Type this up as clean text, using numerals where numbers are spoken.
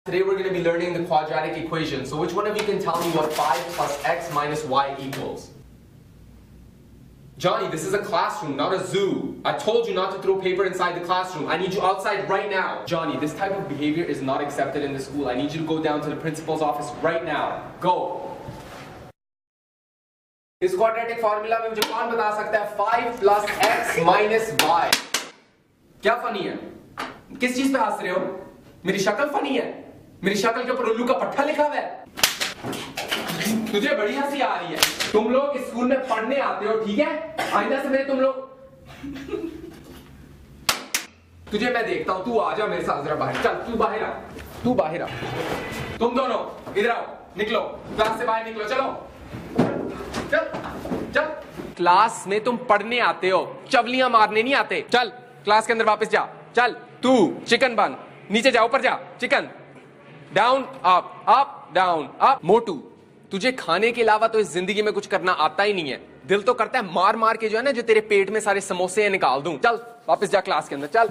Today we're going to be learning the quadratic equation. So which one of you can tell me what 5 plus x minus y equals? Johnny, this is a classroom, not a zoo. I told you not to throw paper inside the classroom. I need you outside right now. Johnny, this type of behavior is not accepted in the school. I need you to go down to the principal's office right now. Go. इस quadratic formula में मुझे कौन बता सकता है 5 plus x minus y? क्या funny है? किस चीज पे हंस रहे हो? मेरी शक्ल फनी है? मेरी शक्ल के ऊपर उल्लू का पट्टा लिखा हुआ है? तुझे बड़ी हंसी आ रही है। तुम लोग स्कूल में पढ़ने आते हो, ठीक है? आइंदा से मेरे तुम लोग तुझे मैं देखता हूं। तू आ जा मेरे साथ जरा बाहर। चल तू बाहर आ, तू बाहर आ। तुम दोनों इधर आओ, निकलो क्लास से बाहर निकलो। चलो चल चल। क्लास में तुम पढ़ने आते हो, चवलियां मारने नहीं आते। चल क्लास के अंदर वापस जा। चल तू चिकन बन, नीचे जा, ऊपर जा। Chicken down up up down up. मोटू, तुझे खाने के अलावा तो इस जिंदगी में कुछ करना आता ही नहीं है। दिल तो करता है मार मार के जो है ना, जो तेरे पेट में सारे समोसे हैं निकाल दूं। चल वापस जा क्लास के अंदर। चल